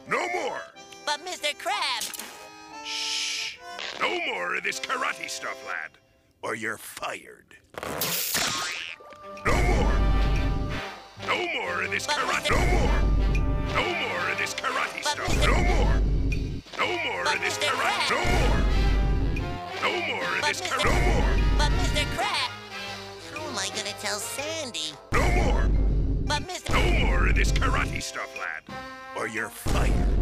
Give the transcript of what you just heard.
No more. But Mr. Krabs... Shh. No more of this karate stuff, lad, or you're fired. No more. No more of this karate. No more. No more of this karate stuff. No more. No more of this karate. No more. No more of this karate. No more. But Mr. Krabs... How am I gonna tell Sandy? No more. But Mr... No more of this karate stuff, lad, or you're fired.